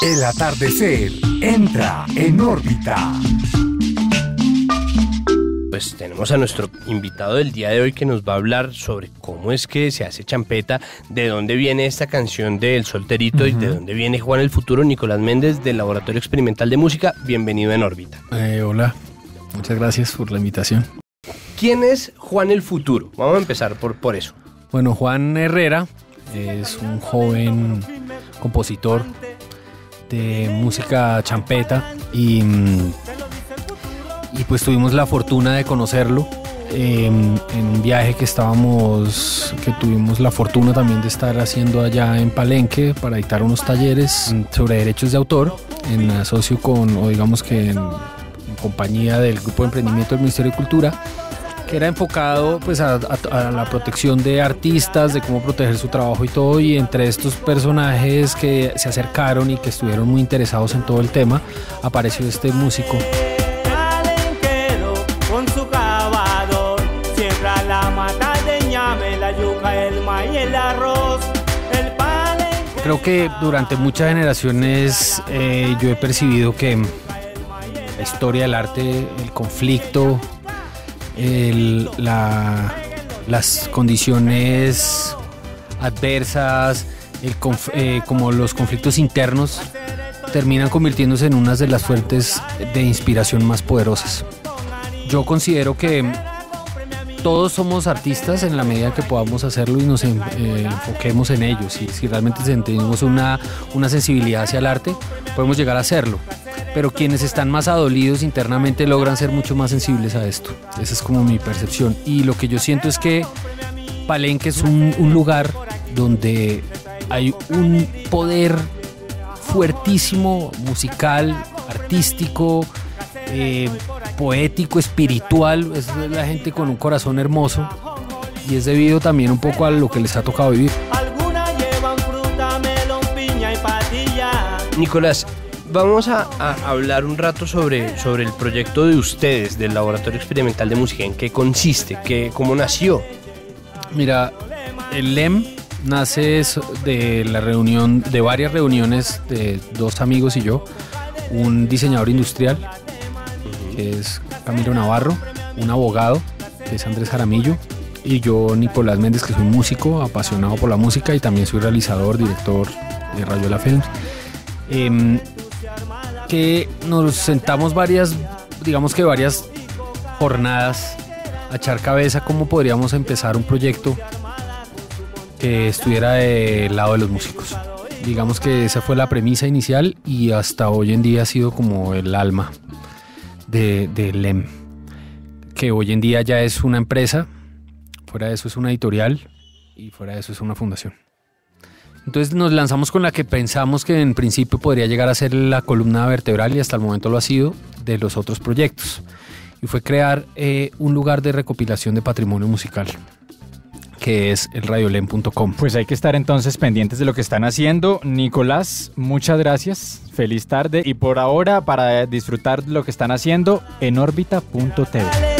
El atardecer entra en órbita. Pues tenemos a nuestro invitado del día de hoy que nos va a hablar sobre cómo es que se hace champeta, de dónde viene esta canción de El Solterito y de dónde viene Juan el Futuro. Nicolás Méndez del Laboratorio Experimental de Música, bienvenido en órbita. Hola, muchas gracias por la invitación. ¿Quién es Juan el Futuro? Vamos a empezar por eso. Bueno, Juan Herrera es un joven compositor de música champeta y pues tuvimos la fortuna de conocerlo en un viaje que tuvimos la fortuna también de estar haciendo allá en Palenque para dictar unos talleres sobre derechos de autor en asocio en compañía del Grupo de Emprendimiento del Ministerio de Cultura, que era enfocado pues a la protección de artistas, de cómo proteger su trabajo y todo, y entre estos personajes que se acercaron y que estuvieron muy interesados en todo el tema, apareció este músico. Con su cavador, siembra la mata de ñame, la yuca, el maíz, el arroz, el palenque. Creo que durante muchas generaciones yo he percibido que la historia del arte, el conflicto, las condiciones adversas, como los conflictos internos, terminan convirtiéndose en unas de las fuentes de inspiración más poderosas. Yo considero que todos somos artistas en la medida que podamos hacerlo y nos enfoquemos en ello. Si realmente tenemos una sensibilidad hacia el arte, podemos llegar a hacerlo. Pero quienes están más adolidos internamente logran ser mucho más sensibles a esto. Esa es como mi percepción. Y lo que yo siento es que Palenque es un lugar donde hay un poder fuertísimo, musical, artístico, poético, espiritual. Es la gente con un corazón hermoso y es debido también un poco a lo que les ha tocado vivir. Algunas llevan fruta, melón, piña y patilla. Nicolás, vamos a hablar un rato sobre el proyecto de ustedes, del Laboratorio Experimental de Música. ¿En qué consiste? ¿Cómo nació? Mira, el LEM nace de varias reuniones de dos amigos y yo, un diseñador industrial, que es Camilo Navarro, un abogado, que es Andrés Jaramillo, y yo, Nicolás Méndez, que soy músico, apasionado por la música y también soy realizador, director de Rayuela Films. Que nos sentamos varias jornadas a echar cabeza cómo podríamos empezar un proyecto que estuviera del lado de los músicos. Digamos que esa fue la premisa inicial y hasta hoy en día ha sido como el alma de LEM, que hoy en día ya es una empresa, fuera de eso es una editorial y fuera de eso es una fundación. Entonces nos lanzamos con la que pensamos que en principio podría llegar a ser la columna vertebral, y hasta el momento lo ha sido, de los otros proyectos. Y fue crear un lugar de recopilación de patrimonio musical, que es el radiolem.com. Pues hay que estar entonces pendientes de lo que están haciendo. Nicolás, muchas gracias, feliz tarde, y por ahora, para disfrutar de lo que están haciendo, en órbita.tv.